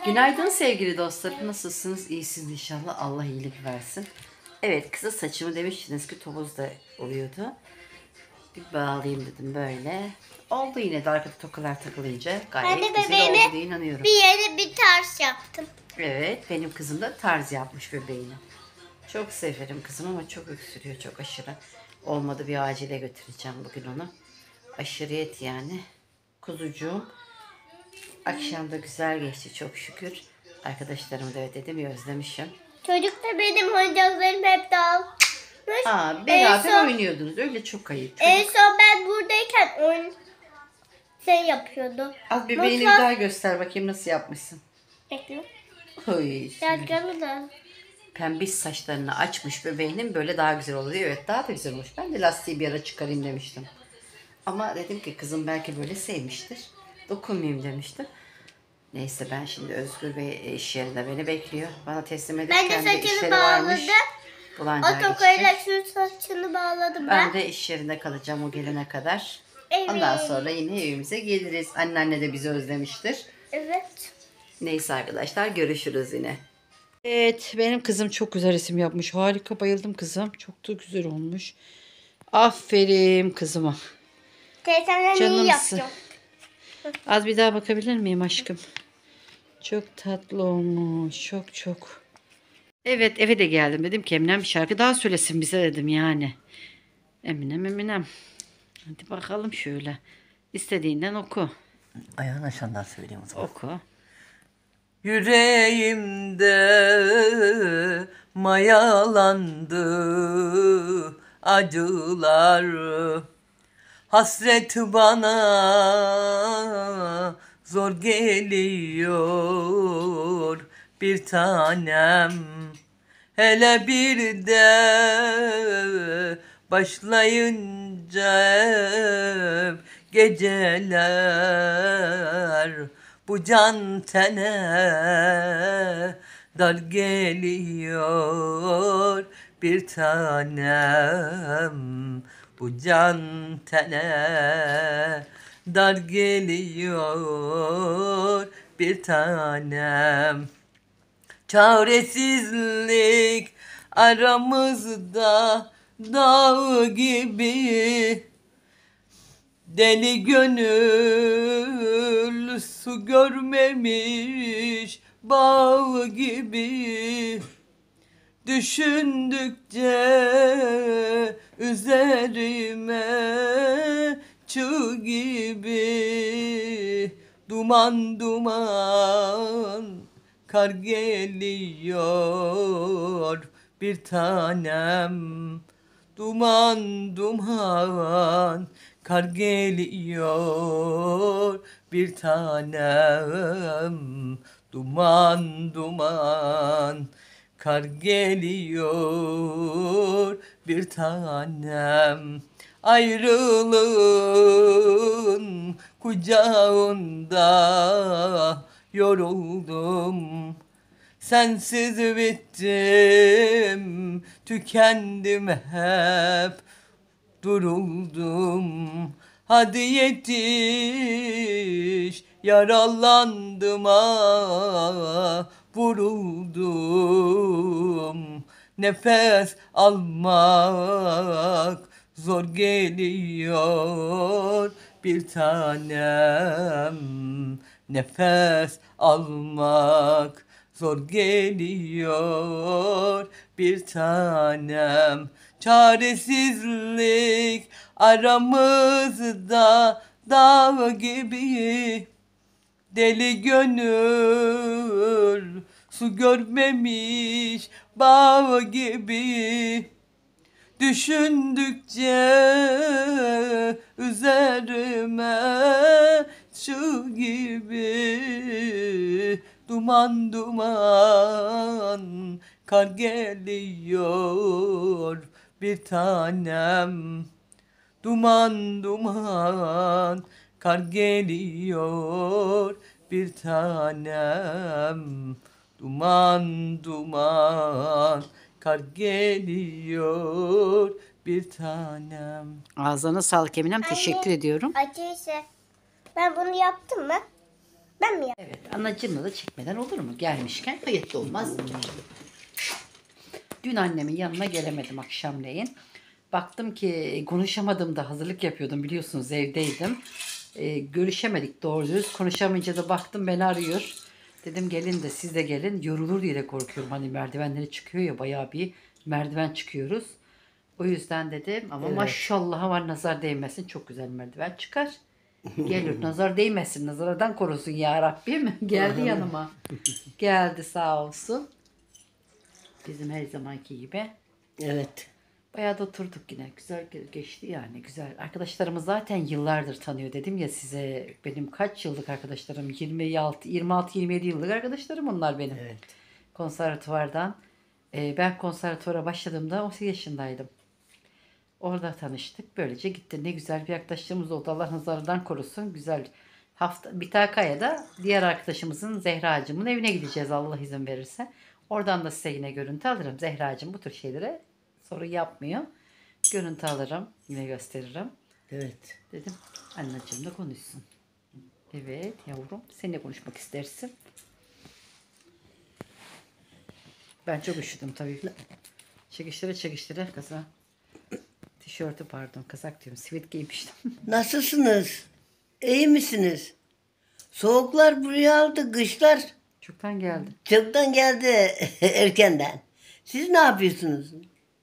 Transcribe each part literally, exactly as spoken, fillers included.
Günaydın sevgili dostlarım. Nasılsınız? İyisiniz inşallah. Allah iyilik versin. Evet, kısa saçımı demiştiniz ki topuz da oluyordu. Bir bağlayayım dedim böyle. Oldu yine de arkada tokalar takılınca gayet ben de güzel oldu diye inanıyorum. Bir yere bir ters yaptım. Evet, benim kızım da tarz yapmış bebeğini. Çok severim kızım ama çok öksürüyor, çok aşırı. Olmadı bir acile götüreceğim bugün onu. Aşırıyet yani. Kuzucuğum. Akşam da güzel geçti çok şükür. Arkadaşlarımı da evet dedim ya, özlemişim. Çocuk da benim oyuncaklarım hep dağılmış. Aa, beraber son, oynuyordunuz. Öyle çok ayıp. Çocuk... En son ben buradayken oyun şey yapıyordu. Az bebeğini bir daha göster bakayım nasıl yapmışsın. Bekle. Oy. Yargılı da. Pembiş saçlarını açmış bebeğinin, böyle daha güzel oluyor. Evet, daha da güzel olmuş. Ben de lastiği bir ara çıkarayım demiştim. Ama dedim ki kızım belki böyle sevmiştir. Dokunmayayım demiştim. Neyse, ben şimdi Özgür Bey iş yerinde beni bekliyor. Bana teslim edip ben kendi de saçını işleri bağladım. varmış. Bulancağa O tokayla şu saçını bağladım ben. Ben de iş yerinde kalacağım o gelene kadar. Evet. Ondan sonra yine evimize geliriz. Anneanne de bizi özlemiştir. Evet. Neyse arkadaşlar, görüşürüz yine. Evet, benim kızım çok güzel resim yapmış. Harika, bayıldım kızım. Çok da güzel olmuş. Aferin kızıma. Teyzemden iyi yapacağım. Az bir daha bakabilir miyim aşkım? Çok tatlı olmuş. Çok çok. Evet, eve de geldim. Dedim ki Eminem bir şarkı daha söylesin bize dedim yani. Eminem Eminem. Hadi bakalım şöyle. İstediğinden oku. Ayağın aşağıdan söyleyeyim o zaman. Oku. Yüreğimde mayalandı acılar, hasret bana zor geliyor bir tanem. Hele bir de başlayınca geceler bu can tene dar geliyor bir tanem. Bu can tene dar geliyor bir tanem. Çaresizlik aramızda dağ gibi, deli gönül su görmemiş bağ gibi. Düşündükçe üzerime çığ gibi, duman duman kar geliyor bir tanem. Duman duman kar geliyor bir tanem. Duman duman kar geliyor bir tanem. Ayrılığın kucağında yoruldum. Sensiz bittim, tükendim hep, duruldum. Hadi yetiş, yaralandım ah, vuruldum. Nefes almak zor geliyor bir tanem. Nefes almak zor geliyor bir tanem. Çaresizlik aramızda dağ gibi, deli gönül su görmemiş bağ gibi. Düşündükçe üzerime çığ gibi, duman duman kar geliyor bir tanem. Duman duman kar geliyor bir tanem. Duman duman kar geliyor bir tanem. Ağzına sağlık Eminem. Teşekkür ediyorum. Acıysa ben bunu yaptım mı? Ben mi yaptım? Evet, anacığımla da çekmeden olur mu? Gelmişken kayıtlı olmaz. Dün annemin yanına gelemedim akşamleyin. Baktım ki konuşamadım da hazırlık yapıyordum, biliyorsunuz evdeydim. Ee, görüşemedik doğru düz. Konuşamayınca da baktım beni arıyor. Dedim gelin de siz de gelin. Yorulur diye de korkuyorum. Hani merdivenleri çıkıyor ya, bayağı bir merdiven çıkıyoruz. O yüzden dedim ama maşallah var, nazar değmesin, çok güzel merdiven çıkar. Gelir nazar değmesin, nazardan korusun ya Rabbim. Geldi yanıma. Geldi sağ olsun. Bizim her zamanki gibi. Evet. Bayağı da oturduk yine. Güzel ge- geçti yani, güzel. Arkadaşlarımız zaten yıllardır tanıyor, dedim ya size. Benim kaç yıllık arkadaşlarım? yirmi altı, yirmi altı yirmi yedi yıllık arkadaşlarım onlar benim. Evet. Konservatuvardan. Ee, ben konservatuvara başladığımda on sekiz yaşındaydım. Orada tanıştık. Böylece gitti. Ne güzel bir arkadaşlığımız oldu. Allah nazarından korusun. Güzel. Hafta Bitakaya da diğer arkadaşımızın, Zehracığımın evine gideceğiz Allah izin verirse. Oradan da size yine görüntü alırım. Zehracığım bu tür şeylere sorun yapmıyor. Görüntü alırım. Yine gösteririm. Evet. Dedim anneciğim de konuşsun. Evet yavrum. Seninle konuşmak istersin. Ben çok üşüdüm tabii. Çekiştire çekiştire kasa. Tişörtü pardon, kazak diyorum. Sivit giymiştim. Nasılsınız? İyi misiniz? Soğuklar buraya aldı, kışlar Çoktan geldi. çoktan geldi erkenden. Siz ne yapıyorsunuz?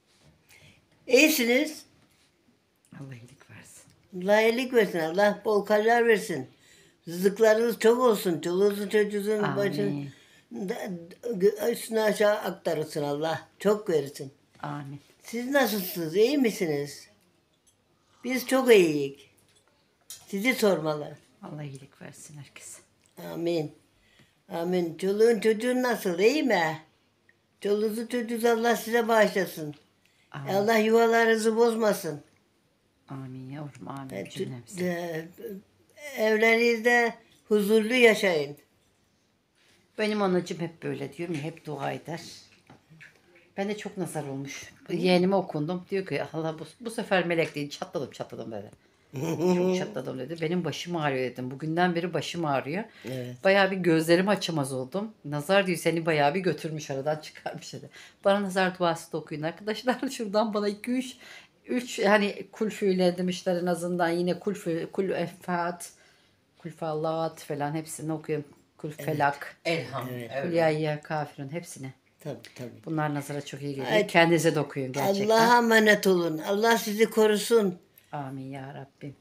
İyisiniz. Allah iyilik versin. Allah iyilik versin. Allah bol karar versin. Rızıklarınız çok olsun. Çoluğunuzun çocuğunuzun Amin. başın da- da- üstüne aşağı aktarırsın Allah. Çok verirsin. Amin. Siz nasılsınız? İyi misiniz? Biz çok iyiyiz. Sizi sormalı. Allah iyilik versin herkese. Amin. Amin. Çoluğun çocuğun nasıl? İyi mi? Çoluğunuzu çocuğunuzu Allah size bağışlasın. Amin. Allah yuvalarınızı bozmasın. Amin yavrum, amin E, cümlemize. e, Evlerinizde huzurlu yaşayın. Benim anacığım hep böyle diyorum ya, hep dua eder. Ben de çok nazar olmuş. Yeğenime okundum. Diyor ki Allah bu, bu sefer melek değil, çatladım çatladım dedi. Çok çatladım dedi. Benim başım ağrıyor dedim. Bugünden beri başım ağrıyor. Evet. Bayağı bir gözlerimi açamaz oldum. Nazar diyor seni bayağı bir götürmüş, aradan çıkarmış dedi. Bana nazar duası da okuyun arkadaşlar. Şuradan bana iki üç üç yani kulfüyle demişler en azından, yine kulfü, kul efat, kulfallat falan hepsini okuyun. Kul felak, Elham. Evet. Evet. kul ya kafirun hepsini. Tabii tabii. Bunlar nazara çok iyi geliyor. Ay, Kendinize de okuyun gerçekten. Allah'a emanet olun. Allah sizi korusun. Amin ya Rabbim.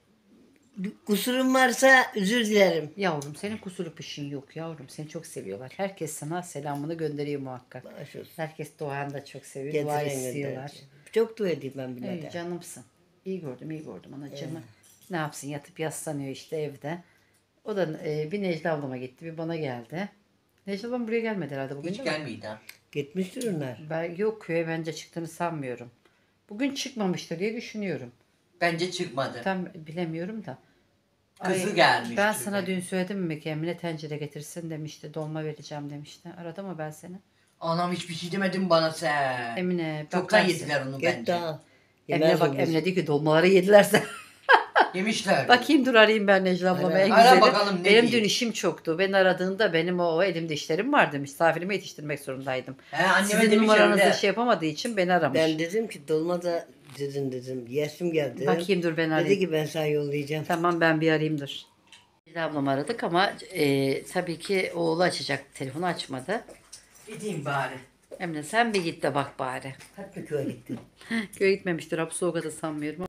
Kusurum varsa özür dilerim. Yavrum senin kusuru pışın yok yavrum. Seni çok seviyorlar. Herkes sana selamını gönderiyor muhakkak. Baş olsun. Herkes duanı da çok seviyor. Getiren Dua istiyorlar. göndereceğim. Çok dua edeyim ben Ey bile de. canımsın. İyi gördüm, iyi gördüm anacığımı. Ne yapsın, yatıp yaslanıyor işte evde. O da e, bir Necla ablama gitti, bir bana geldi. Necla ablam buraya gelmedi herhalde bugün Hiç değil mi? gelmeydi ha. Gitmiştir onlar. Ben, yok köye bence çıktığını sanmıyorum. Bugün çıkmamıştır diye düşünüyorum. Bence çıkmadı. Tam bilemiyorum da. Kızı Ay, gelmiştir Ben sana belki. dün söyledim mi ki Emine tencere getirsin demişti. Dolma vereceğim demişti. Aradı mı ben seni? Anam hiçbir şey demedin bana sen. Emine Çoktan bakarsın. yediler onu Git bence. daha. Emine Yemez bak, olur. Emine diyor ki dolmaları yedilerse. Yemişler. Bakayım dur, arayayım ben Necla ablama en Ara güzeli. bakalım ne Benim diyor. dün işim çoktu. Beni aradığında benim o elimde işlerim vardı. Misafirimi yetiştirmek zorundaydım. He, anneme Sizin demiş numaranızı öyle. şey yapamadığı için beni aramış. Ben dedim ki dolma da dedin dedim. Yesim geldi. Bakayım dur ben arayayım. Dedi ki ben sana yollayacağım. Tamam ben bir arayayım dur. Necla ablamı aradık ama e, tabii ki oğlu açacak. Telefonu açmadı. Gideyim bari. Emine sen bir git de bak bari. Hadi köye gittim. Köye gitmemiştir. Hapı soğuğa da sanmıyorum.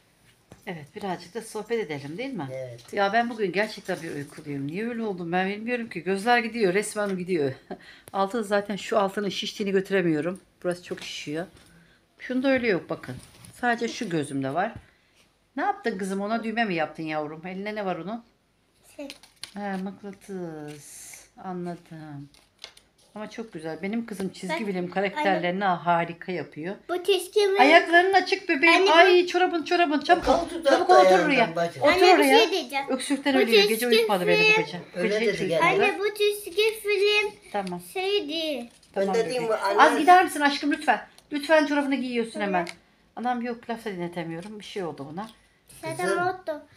Evet birazcık da sohbet edelim değil mi? Evet. Ya ben bugün gerçekten bir uykuluyum. Niye öyle oldum ben bilmiyorum ki. Gözler gidiyor, resmen gidiyor. Altı zaten, şu altının şiştiğini götüremiyorum. Burası çok şişiyor. Şunda öyle yok bakın. Sadece şu gözümde var. Ne yaptın kızım, ona düğme mi yaptın yavrum? Eline ne var onun? Şey, He, mıknatıs. Anladım. Ama çok güzel. Benim kızım çizgi Ben- film karakterlerini harika yapıyor. bu çizgimi... Ayakların açık bebeğim. Anne bu- Ay çorabın çorabın. Çabuk ol. Koltuğu Çabuk da otur ayağından oraya. bacım. Otur Anne bir oraya. şey diyeceğim. Öksürükten Bu ölüyor. Gece çizgi uyutmadı beni bu film- gece. Öyle Gece dedi hiç gene. uyutmadı. Anne bu çizgi film Tamam. şey değil. Ben Tamam dediğim bebeğim. bu anne- Az gider misin aşkım lütfen? Lütfen çorabını giyiyorsun hemen. Anam yok, laf da dinletemiyorum. Bir şey oldu buna. Sadamoto.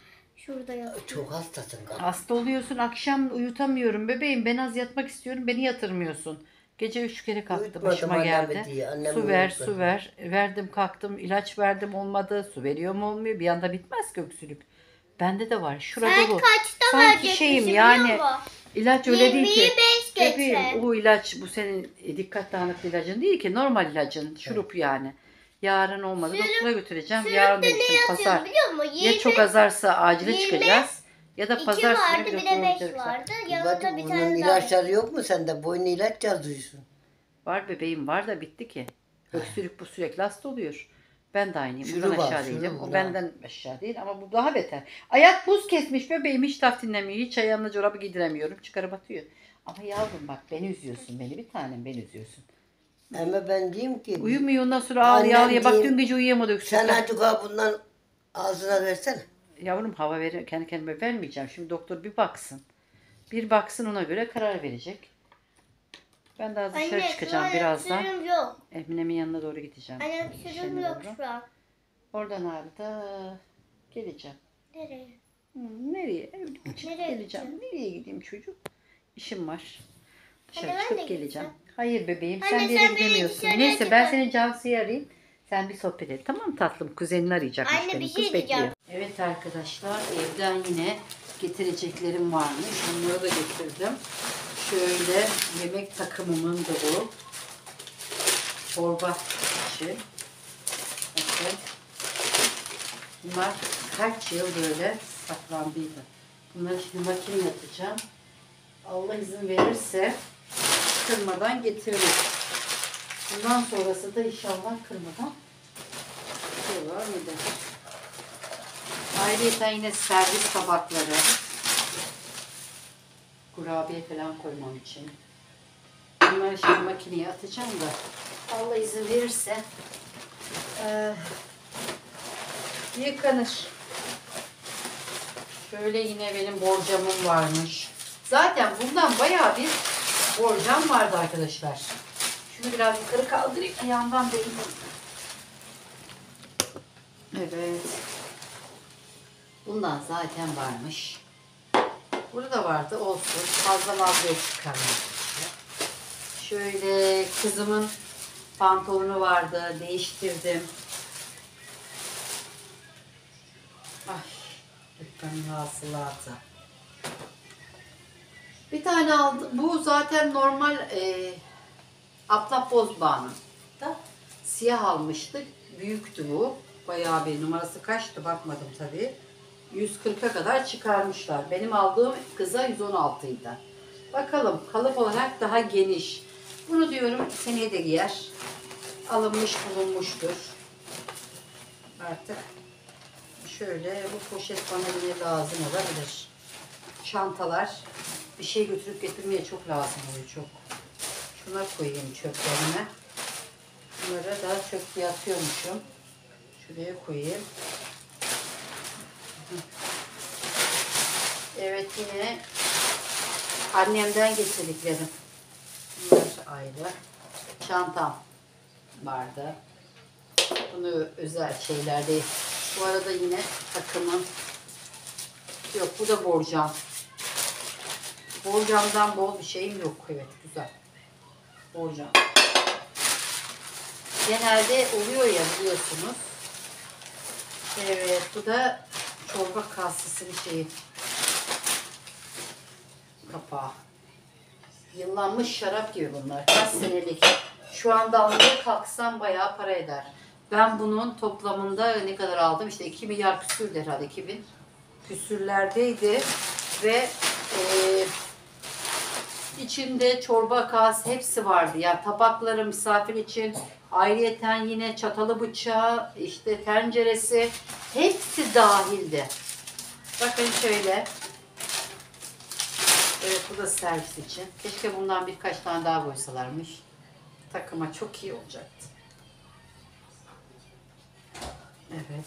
Şurada yatıyor. Çok hastasın galiba. Hasta oluyorsun, akşam uyutamıyorum bebeğim. Ben az yatmak istiyorum, beni yatırmıyorsun. Gece üç kere kalktı, Uyutmadım başıma annemi geldi. diye, annemi Su ver, uyutmadım. su ver. Verdim, kalktım, ilaç verdim, olmadı. Su veriyorum, olmuyor. Bir anda bitmez ki öksürük. Bende de var. Şurada Saat bu. kaçta Sanki verecekmişim şeyim biliyor yani. musun? İlaç öyle değil ki. yirmi beş geçe. Bebeğim, o ilaç bu senin e, dikkat dağınıklı ilacın değil ki. Normal ilacın. Şurup yani. Yarın olmadı. Doktora götüreceğim. Yarın Sürükte ne demiştim yazıyor pazar. biliyor musun? Ya çok azarsa acile yirmi, çıkacağız. Ya da iki pazar vardı günü bir doktora de beş götürecekler. vardı. Hadi Yanında bir bunun tane daha. ilaçları yok mu sende? Boyun ilaç yazıyorsun. Var bebeğim var da bitti ki. Öksürük bu sürekli hasta oluyor. Ben de aynıyım. Şurup Bundan al, aşağı şurup değilim. al, O ha. benden aşağı değil ama bu daha beter. Ayak buz kesmiş bebeğim, hiç laf dinlemiyor. Hiç ayağımla çorabı giydiremiyorum. Çıkarıp atıyor. Ama yavrum bak, beni üzüyorsun. Beni bir tanem beni üzüyorsun. Ama ben diyeyim ki Uyumuyor, ondan sonra ağlıyor Annem ağlıyor. Bak diyeyim, dün gece uyuyamadı sen öksürükten. azıcık ha bundan ağzına versene. Yavrum hava ver, kendi kendime vermeyeceğim. Şimdi doktor bir baksın. Bir baksın, ona göre karar verecek. Ben daha dışarı Anne, çıkacağım şu an birazdan. öksürüğüm yok. Emine'min yanına doğru gideceğim. Anne öksürüğüm İşlerine yok doğru. şu an. Oradan abi da geleceğim. Nereye? Hı, nereye? Evde çıkıp Nereye geleceğim. gideceksin? Nereye gideyim çocuk? İşim var. Dışarı Anne, ben çıkıp de geleceğim. gideceğim. Hayır bebeğim, Anne, sen bir sen yere beni gidemiyorsun. dışarıya Neyse, ben çıkar. senin Cansu'yu arayayım. Sen bir sohbet et. Tamam mı tatlım? Kuzenini arayacakmış Anne, benim. bir Kız şey bekliyor. diyeceğim. Evet arkadaşlar, evden yine getireceklerim varmış. Onları da getirdim. Şöyle yemek takımımın da bu. Çorba için. Bakın. Bunlar kaç yıl böyle saklandıydı. Bunları şimdi makineye atacağım. Allah izin verirse kırmadan getiririm. Bundan sonrası da inşallah kırmadan devam eder. Ayrıca yine servis tabakları, kurabiye falan koymam için. Bunları şimdi makineye atacağım da Allah izin verirse e, yıkanır. Şöyle yine benim borcamım varmış. Zaten bundan bayağı bir borcam vardı arkadaşlar. Şunu biraz yukarı kaldırayım, ayağımdan değdim. Evet. Bundan zaten varmış. Burada da vardı, olsun. Fazla vazgeç çıkarmak. Şöyle kızımın pantolonu vardı, değiştirdim. Ay, dükkanın hasılatı. Bir tane aldım. Bu zaten normal e, Atlap Bozbağ'ın da siyah almıştık. Büyüktü bu. Bayağı bir, numarası kaçtı bakmadım tabii. yüz kırka kadar çıkarmışlar. Benim aldığım kıza yüz on altıydı. Bakalım, kalıp olarak daha geniş. Bunu diyorum seneye de giyer. Alınmış bulunmuştur. Artık şöyle bu poşet bana yine lazım olabilir. Çantalar, bir şey götürüp getirmeye çok lazım oluyor, çok. Şuna koyayım çöplerime. Bunları da çöp diye atıyormuşum. Şuraya koyayım. Evet, yine annemden getirdiklerim. Bunlar ayrı. Çantam vardı. Bunu özel şeyler değil. Bu arada yine takımım. Yok, bu da borcam. Borcamdan bol bir şeyim yok. Evet, güzel. Borcam. Genelde oluyor ya, biliyorsunuz. Evet, bu da çorba kasesinin şeyi. Kapağı. Yıllanmış şarap gibi bunlar. Kaç senelik. Şu anda almaya kalksam bayağı para eder. Ben bunun toplamında ne kadar aldım? İşte iki milyar küsürdü herhalde. iki bin küsürlerdeydi. Ve e, içinde çorba kas hepsi vardı. Yani tabakları misafir için, ayrıyeten yine çatalı bıçağı, işte tenceresi hepsi dahildi. Bakın şöyle. Evet, bu da servis için. Keşke bundan birkaç tane daha koysalarmış. Takıma çok iyi olacaktı. Evet.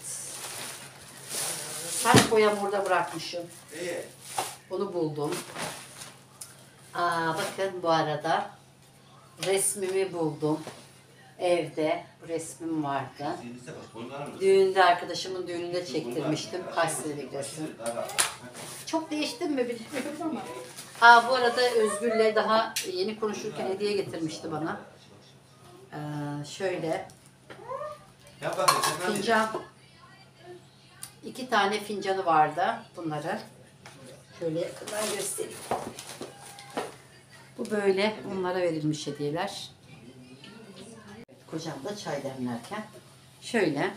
Saç boyamı orada bırakmışım. Bunu buldum. Aa, bakın bu arada resmimi buldum. Evde bu resmim vardı. Düğünde, arkadaşımın düğününde çektirmiştim. Kaç senelik resim. Çok değiştim mi bilmiyorum ama. Aa, bu arada Özgür'le daha yeni konuşurken hediye getirmişti bana. Ee, şöyle fincan. İki tane fincanı vardı bunları. Şöyle yakından göstereyim. Bu böyle onlara verilmiş hediyeler. Kocam da çay demlerken şöyle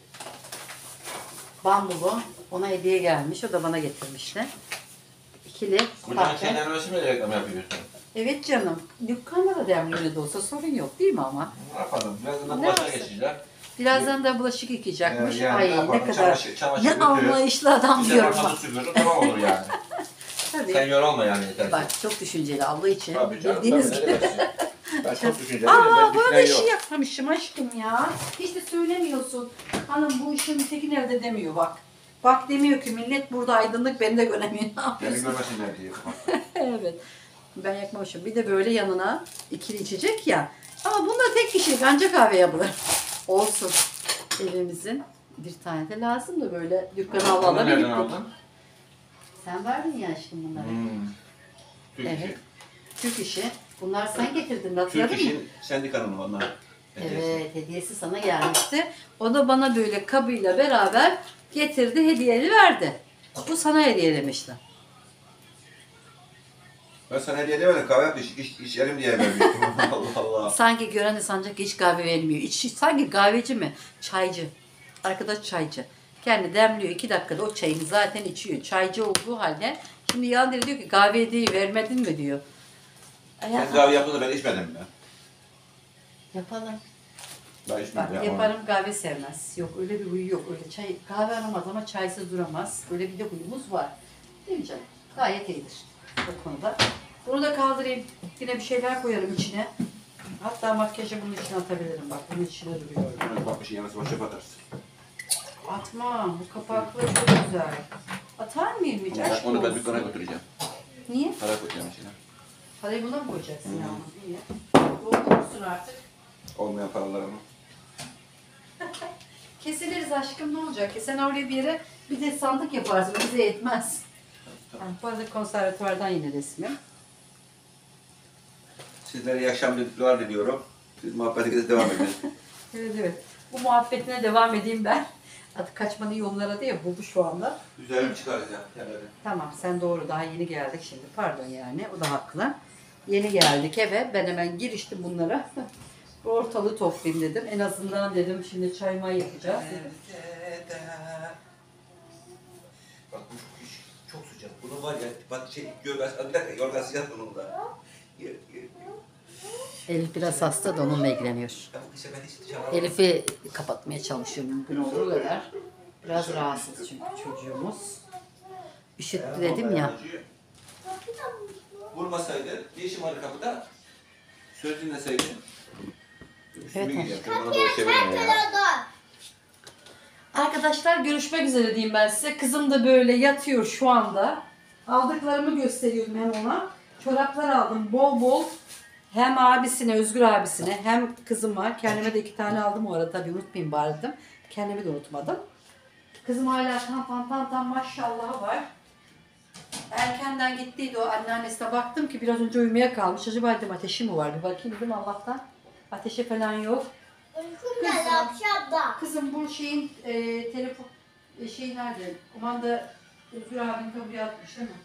bambulu ona hediye gelmiş. O da bana getirmişti. İkili Buradan kahve. çay demlemesi mi reklam yapıyorsun? Evet canım. Dükkanda da demliyor da olsa sorun yok değil mi ama? Ne yapalım? Birazdan da Ne bulaşığa yapsın? geçeceğiz. Birazdan da bulaşık yıkayacakmış. Ee, yani Ay ne ne yapalım? kadar Çamaşır- çamaşır ne götürüyor. anlayışlı adam Bir de diyorum parmağını bak. süpürür, tamam olur yani. Tabii. Sen yorulma yani yeter. Bak çok düşünceli abla için. Tabii canım, Bildiğiniz tabii, gibi. ne demezsin. Ben çok düşünceliyim. Aa, Ben bu arada düşünen işi yok. yapmamışım aşkım ya. Hiç de söylemiyorsun. Hanım bu işin teki nerede demiyor bak. Bak demiyor ki millet burada aydınlık beni de göremiyor. Ne Beni yapıyorsun? görmesinler diye. Evet. Ben yakmamışım. Bir de böyle yanına ikili içecek ya. Ama bunda tek kişilik ancak kahve yapılır. Olsun. Evimizin bir tane de lazım da böyle dükkana Bunu havalarına nereden gittik. aldın? Sen verdin ya aşkım bunları. Hmm. Türk Evet. işi. Türk işi. Bunlar sen getirdin hatırladın Türk mı? işin sendikanın onlar. Evet, hediyesi sana gelmişti. O da bana böyle kabıyla beraber getirdi, hediyeni verdi. Bu sana hediyelemişti. Ben sana hediye demedim. Kahve yap iç, iç, içelim diye vermiştim. Allah Allah. Sanki gören de sanacak hiç kahve vermiyor. İç, sanki kahveci mi? Çaycı. Arkadaş çaycı. Kendi demliyor iki dakikada o çayını zaten içiyor. Çaycı olduğu halde. Şimdi yan diyor ki kahve hediye vermedin mi diyor. Sen kahve yaptın da ben içmedim ya. Yapalım. Ben Bak içmedim ya. yaparım kahve sevmez. Yok öyle bir huyu yok. Öyle çay, kahve aramaz ama çaysız duramaz. Böyle bir de huyumuz var. Değil mi canım? Gayet iyidir bu konuda. Bunu da kaldırayım. Yine bir şeyler koyarım içine. Hatta makyajı bunun içine atabilirim. Bak bunun içine duruyor. Evet, bak bir şey yanısı boşa batarsın. Atmam. Bu kapaklı çok güzel. Atar mıyım hiç? Aşk Onu ben olsun. dükkana götüreceğim. Niye? Para koyacağım içine. Parayı buna mı koyacaksın ya? Niye? Doldurursun artık. Olmayan paralarımı. Kesiliriz aşkım ne olacak ki? Sen oraya bir yere bir de sandık yaparsın. Bize yetmez. Ha, bu arada konservatuvardan yine resmim. Sizlere iyi akşamlar diliyorum. Siz muhabbetinize devam edin. Evet evet. Bu muhabbetine devam edeyim ben. Artık kaçmanın yolları aradı ya buldu şu anda. Güzel çıkaracağım yerleri. Tamam sen doğru daha yeni geldik şimdi. Pardon yani o da haklı. Yeni geldik eve. Ben hemen giriştim bunlara. Ortalığı toplayayım dedim. En azından dedim şimdi çay may yapacağız. Bak bu çok, iş- çok sıcak. Bunu var ya, bak şey, yorgan, bir dakika yorgan sıcak bunun da. Yer, yer. Elif biraz hasta da onunla ilgileniyor. Ya bu kışa ben hiç dışarı Elif'i kapatmaya çalışıyorum mümkün olduğu kadar. Biraz rahatsız çünkü çocuğumuz. Üşüttü dedim ya. Vurmasaydı, bir işim vardı kapıda. Söz dinleseydin. Üstüme Evet, gideceğim. Bana doğru çevirme ya. Arkadaşlar görüşmek üzere diyeyim ben size. Kızım da böyle yatıyor şu anda. Aldıklarımı gösteriyordum hem ona. Çoraplar aldım bol bol. Hem abisine, Özgür abisine hem kızıma. Kendime de iki tane aldım o arada tabii unutmayayım bari dedim. Kendimi de unutmadım. Kızım hala tam tam tam tam maşallah var. Erkenden gittiydi o anneannesine baktım ki biraz önce uyumaya kalmış. Acaba dedim ateşi mi var? Bir bakayım dedim Allah'tan. Ateşi falan yok. Uykum geldi akşamda. Kızım bu şeyin e, telefon e, şey nerede? Kumanda Özgür abinin kapıya atmış değil mi?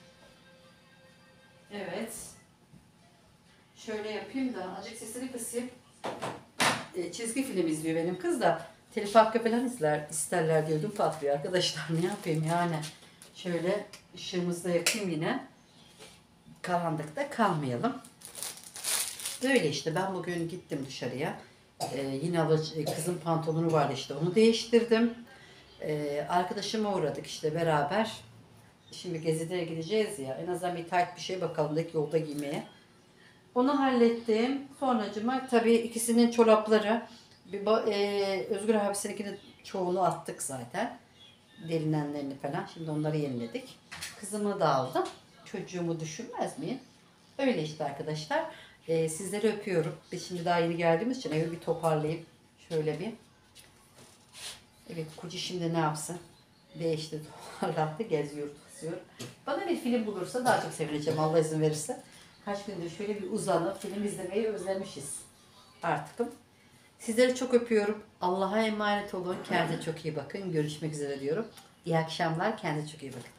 Evet. Şöyle yapayım da azıcık sesini kısayım. E, çizgi film izliyor benim kız da. Telif hakkı falan izler, isterler diyordum patlıyor arkadaşlar ne yapayım yani. Şöyle ışığımızı da yakayım yine. Karanlıkta kalmayalım. Böyle işte ben bugün gittim dışarıya. Ee, yine alıcı, kızın pantolonu vardı işte onu değiştirdim. Ee, arkadaşıma uğradık işte beraber. Şimdi gezide gideceğiz ya en azından bir tayt bir şey bakalım da yolda giymeye. Onu hallettim. Sonracıma tabii ikisinin çorapları. Bir ba- e, Özgür abisininkini çoğunu attık zaten. Delinenlerini falan. Şimdi onları yeniledik. Kızımı da aldım. Çocuğumu düşünmez miyim? Öyle işte arkadaşlar. Ee, sizleri öpüyorum. Biz şimdi daha yeni geldiğimiz için evi bir toparlayayım. Şöyle bir. Evet, Kuci şimdi ne yapsın? Değişti, toparlandı, geziyor, kızıyor. Bana bir film bulursa daha çok sevineceğim Allah izin verirse. Kaç gündür şöyle bir uzanıp film izlemeyi özlemişiz artık. Sizleri çok öpüyorum. Allah'a emanet olun. Kendinize çok iyi bakın. Görüşmek üzere diyorum. İyi akşamlar. Kendinize çok iyi bakın.